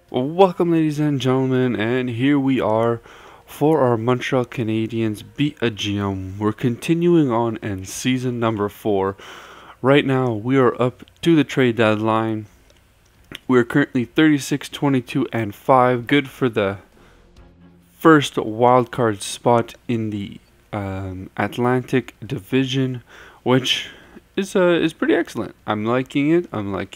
Welcome, ladies and gentlemen, and here we are for our Montreal Canadiens beat a GM. We're continuing on in season number 4. Right now, we are up to the trade deadline. We are currently 36, 22, and 5, good for the first wildcard spot in the Atlantic Division, which is pretty excellent. I'm liking it.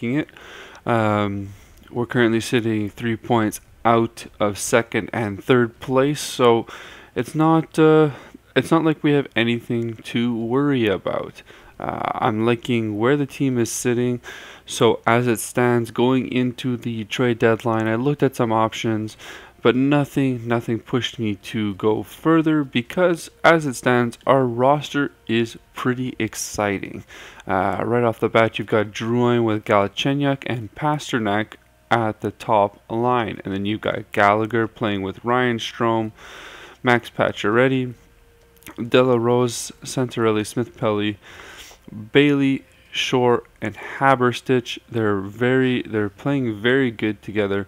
We're currently sitting 3 points out of second and third place, so it's not like we have anything to worry about. I'm liking where the team is sitting. So as it stands going into the trade deadline, I looked at some options, but nothing pushed me to go further because as it stands, our roster is pretty exciting. Right off the bat, you've got Drouin with Galchenyuk and Pasternak at the top line, and then you've got Gallagher playing with Ryan Strome, Max Pacioretty, Dela Rose, Santorelli, Smith-Pelly, Bailey, Shore, and Haberstich. They're playing very good together.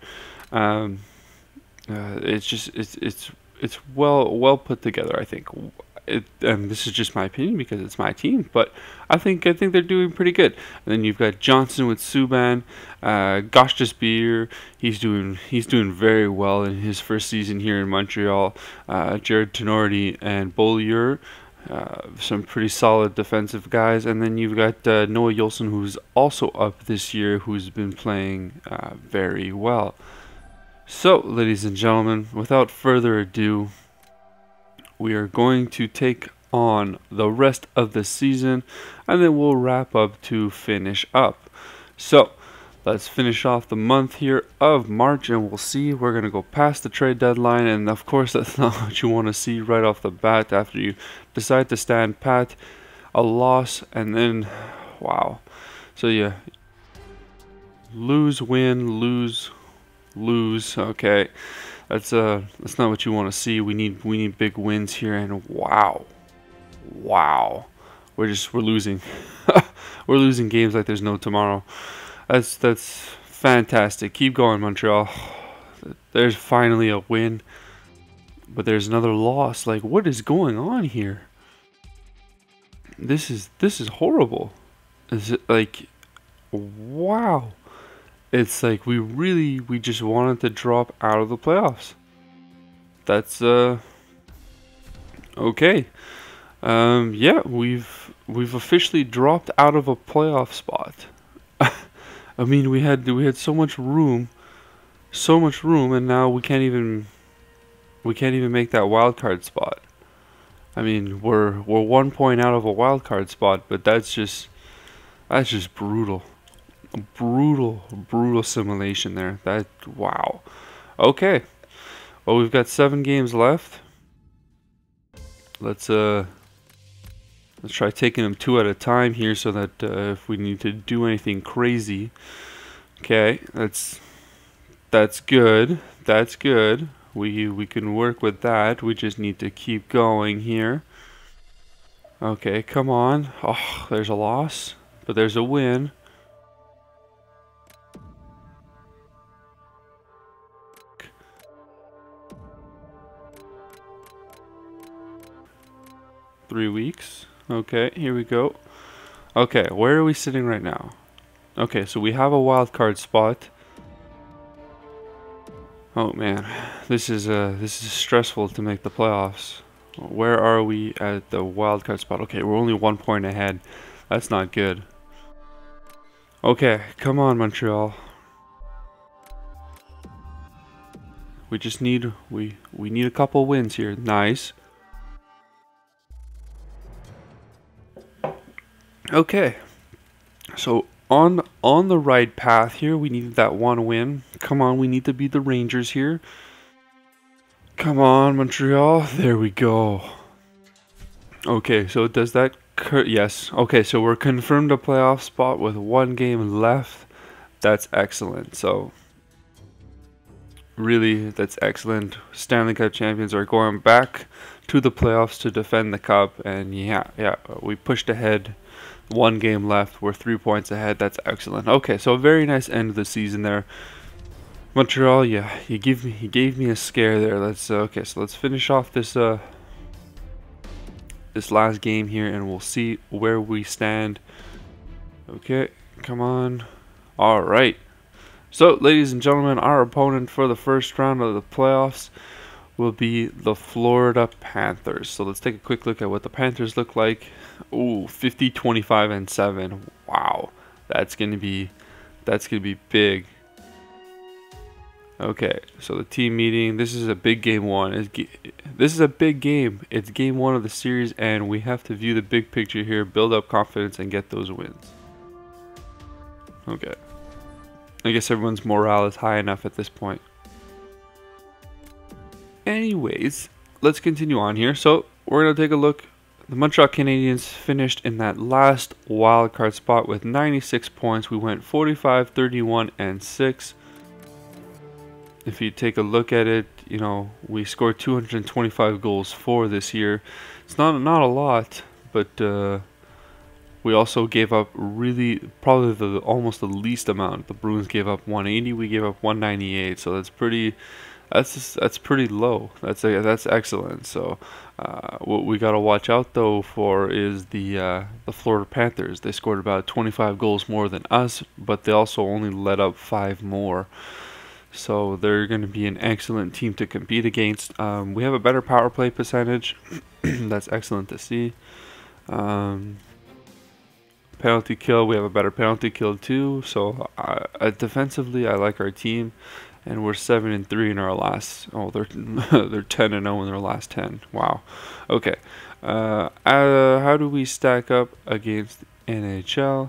It's well put together, I think. And this is just my opinion because it's my team, but I think they're doing pretty good. And then you've got Johnson with Subban, Gostisbehere. He's doing very well in his first season here in Montreal. Jared Tenorti and Beaulieu, some pretty solid defensive guys. And then you've got Noah Jolson, who's also up this year, who's been playing very well. So, ladies and gentlemen, without further ado, we are going to take on the rest of the season, and then we'll wrap up to finish up. So, let's finish off the month here of March, and we'll see. We're going to go past the trade deadline, and of course, that's not what you want to see right off the bat after you decide to stand pat. A loss, and then, wow. So, yeah, lose, win, lose, okay. That's not what you want to see. We need big wins here, and wow, we're losing. We're losing games like there's no tomorrow. That's fantastic. Keep going, Montreal. There's finally a win, but there's another loss. Like, what is going on here? This is horrible. Is it like, wow? It's like we just wanted to drop out of the playoffs. That's okay. Yeah, we've officially dropped out of a playoff spot. I mean, we had so much room, and now we can't even make that wild card spot. I mean, we're 1 point out of a wild card spot, but that's just brutal. Brutal simulation there. Wow. Okay. Well, we've got 7 games left. Let's try taking them 2 at a time here, so that if we need to do anything crazy, okay, that's good. That's good. We can work with that. We just need to keep going here. Okay, come on. Oh, there's a loss, but there's a win. Three weeks. Okay, here we go. Okay, where are we sitting right now? Okay, so we have a wild card spot. Oh man, this is stressful to make the playoffs. Where are we at the wild card spot? Okay, we're only 1 point ahead. That's not good. Okay, come on, Montreal. We just need we need a couple wins here. Nice. Okay, so on the right path here. We needed that 1 win. Come on, we need to beat the Rangers here. Come on, Montreal. There we go. Okay, so does that... Yes. Okay, so we're confirmed a playoff spot with 1 game left. That's excellent. So, really, that's excellent. Stanley Cup champions are going back to the playoffs to defend the cup. And yeah, we pushed ahead. 1 game left. We're 3 points ahead. That's excellent. Okay, so a very nice end of the season there. Montreal, yeah, he gave me a scare there. Let's okay, so let's finish off this this last game here, and we'll see where we stand. Okay, come on. All right. So, ladies and gentlemen, our opponent for the first round of the playoffs will be the Florida Panthers. So let's take a quick look at what the Panthers look like. Ooh, 50, 25, and 7. Wow, that's gonna be big. Okay, so the team meeting. This is a big game one. This is a big game. It's game one of the series, and we have to view the big picture here, build up confidence, and get those wins. Okay. I guess everyone's morale is high enough at this point. Anyways, let's continue on here. So we're going to take a look. The Montreal Canadiens finished in that last wildcard spot with 96 points. We went 45, 31, and 6. If you take a look at it, you know, we scored 225 goals for this year. It's not a lot, but we also gave up probably almost the least amount. The Bruins gave up 180. We gave up 198. So that's pretty. That's pretty low. That's excellent. So what we gotta watch out though for is the Florida Panthers. They scored about 25 goals more than us, but they also only let up 5 more. So they're going to be an excellent team to compete against. We have a better power play percentage. That's excellent to see. Penalty kill, we have a better penalty kill too. So defensively, I like our team, and we're 7-3 in our last. Oh, they're they're 10-0 in their last 10. Wow. Okay. How do we stack up against NHL?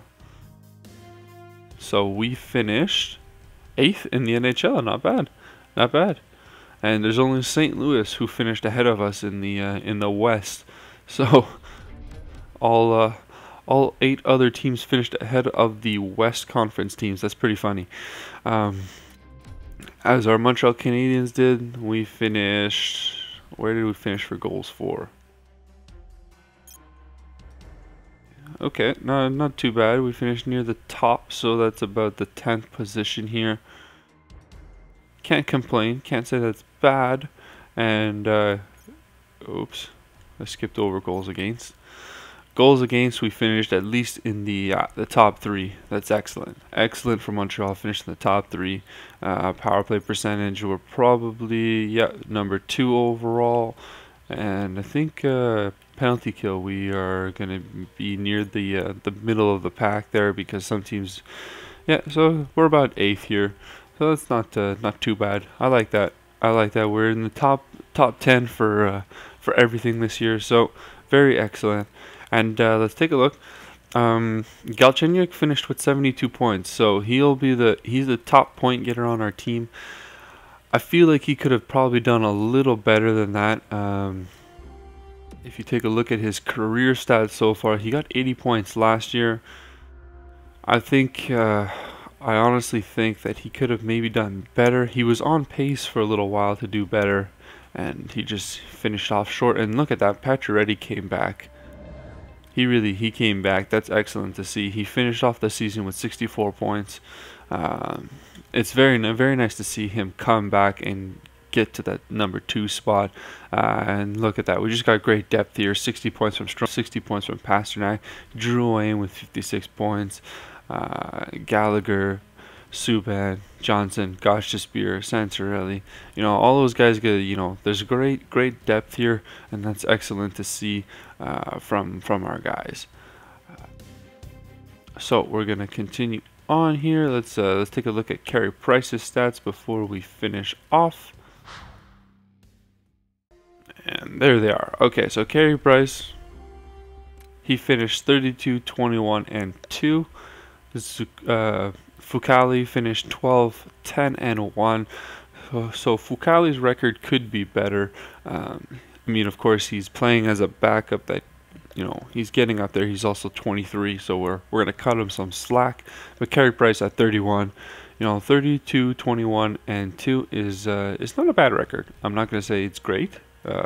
So we finished 8th in the NHL. Not bad, not bad. And there's only St. Louis who finished ahead of us in the West. So all 8 other teams finished ahead of the West Conference teams. That's pretty funny. As our Montreal Canadiens did, we finished. Where did we finish for goals for? Okay, no, not too bad. We finished near the top, so that's about the 10th position here. Can't complain. Can't say that's bad. And oops, I skipped over goals against. Goals against, we finished at least in the top 3. That's excellent. Excellent for Montreal. Finished in the top 3. Power play percentage, we're probably number 2 overall. And I think penalty kill, we are going to be near the middle of the pack there, because some teams, so we're about 8th here. So that's not too bad. I like that. I like that. We're in the top 10 for everything this year. So very excellent. And let's take a look. Galchenyuk finished with 72 points, so he's the top point getter on our team. I feel like he could have probably done a little better than that. If you take a look at his career stats so far, he got 80 points last year. I think, I honestly think that he could have maybe done better. He was on pace for a little while to do better, and he just finished off short. And look at that, Pacioretty came back. He came back. That's excellent to see. He finished off the season with 64 points. It's very nice to see him come back and get to that number 2 spot. And look at that. We just got great depth here. 60 points from Strong, 60 points from Pasternak. Drew Wayne with 56 points. Gallagher, Subban, Johnson, Gostisbehere, Santorelli. You know, all those guys get, there's great depth here, and that's excellent to see from our guys. So we're gonna continue on here. Let's take a look at Carey Price's stats before we finish off. And there they are. Okay, so Carey Price, he finished 32, 21, and 2. Fucale finished 12, 10, and 1. So Fucale's record could be better. I mean, of course, he's playing as a backup that, he's getting up there. He's also 23, so we're going to cut him some slack. But Carey Price at 31, 32, 21, and 2 is not a bad record. I'm not going to say it's great.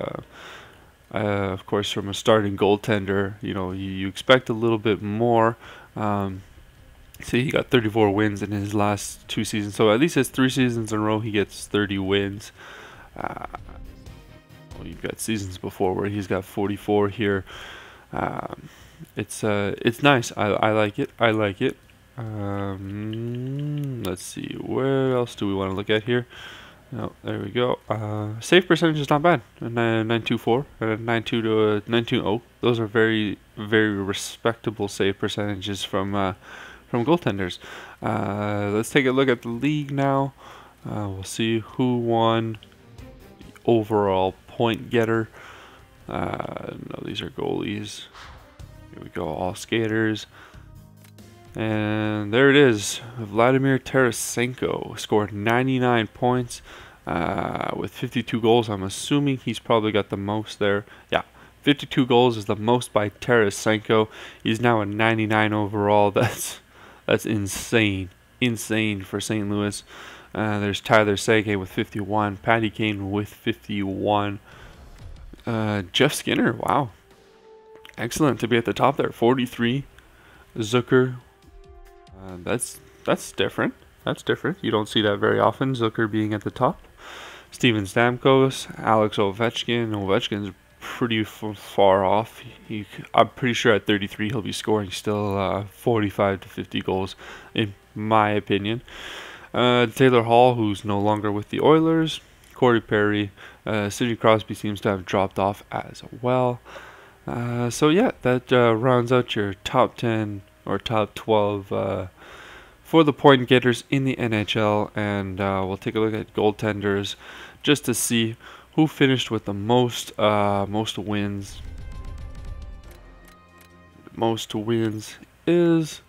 Of course, from a starting goaltender, you expect a little bit more. See, he got 34 wins in his last 2 seasons. So at least his 3 seasons in a row, he gets 30 wins. Well, you've got seasons before where he's got 44 here. It's nice. I like it. I like it. Let's see. Where else do we want to look at here? No, there we go. Save percentage is not bad. 924 and 92 to 920. Those are very, very respectable save percentages from goaltenders. Let's take a look at the league now. We'll see who won the overall point getter. No, these are goalies. Here we go, all skaters. And there it is. Vladimir Tarasenko scored 99 points with 52 goals. I'm assuming he's probably got the most there. Yeah, 52 goals is the most by Tarasenko. He's now a 99 overall. That's insane. Insane for St. Louis. There's Tyler Seguin with 51. Patty Kane with 51. Jeff Skinner, wow. Excellent to be at the top there. 43. Zucker. That's different. That's different. You don't see that very often, Zucker being at the top. Steven Stamkos, Alex Ovechkin. Ovechkin's pretty far off. I'm pretty sure at 33 he'll be scoring still 45 to 50 goals, in my opinion. Taylor Hall, who's no longer with the Oilers. Corey Perry. Sidney Crosby seems to have dropped off as well. So yeah, that rounds out your top 10 or top 12 for the point getters in the NHL, and we'll take a look at goaltenders just to see who finished with the most wins. Most wins is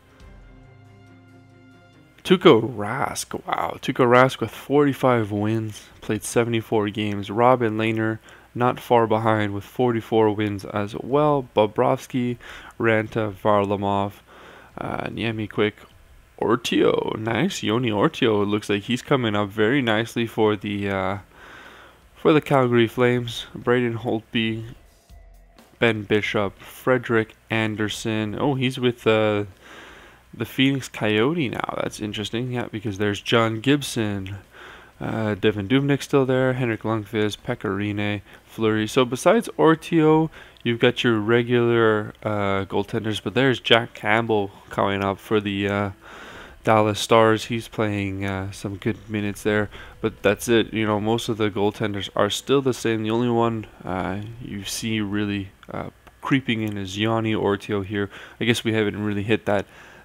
Tuukka Rask. Wow, Tuukka Rask with 45 wins, played 74 games. Robin Lehner not far behind with 44 wins as well. Bobrovsky, Ranta, Varlamov, Niemi Quick, Ortio. Nice, Yoni Ortio. It looks like he's coming up very nicely for the Calgary Flames. Braden Holtby, Ben Bishop, Frederick Anderson. Oh, he's with the Phoenix Coyote now. That's interesting. Yeah, because there's John Gibson. Devin Dubnyk still there. Henrik Lundqvist, Pecorine, Fleury. So besides Ortio, you've got your regular goaltenders, but there's Jack Campbell coming up for the Dallas Stars. He's playing some good minutes there, but that's it. You know, most of the goaltenders are still the same. The only one you see really creeping in is Yanni Ortio here. I guess we haven't really hit that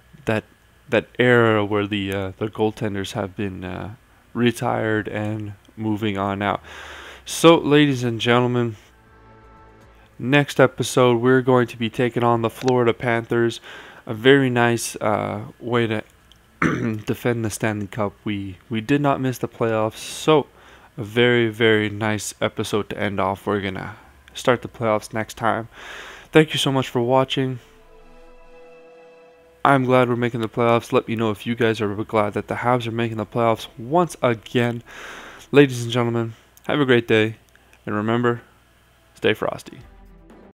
era where the goaltenders have been retired and moving on out. So, ladies and gentlemen, next episode we're going to be taking on the Florida Panthers. A very nice way to defend the Stanley Cup. We did not miss the playoffs, so a very, very nice episode to end off. We're gonna start the playoffs next time. Thank you so much for watching. I'm glad we're making the playoffs. Let me know if you guys are glad that the Habs are making the playoffs once again. Ladies and gentlemen, have a great day, and remember, stay frosty.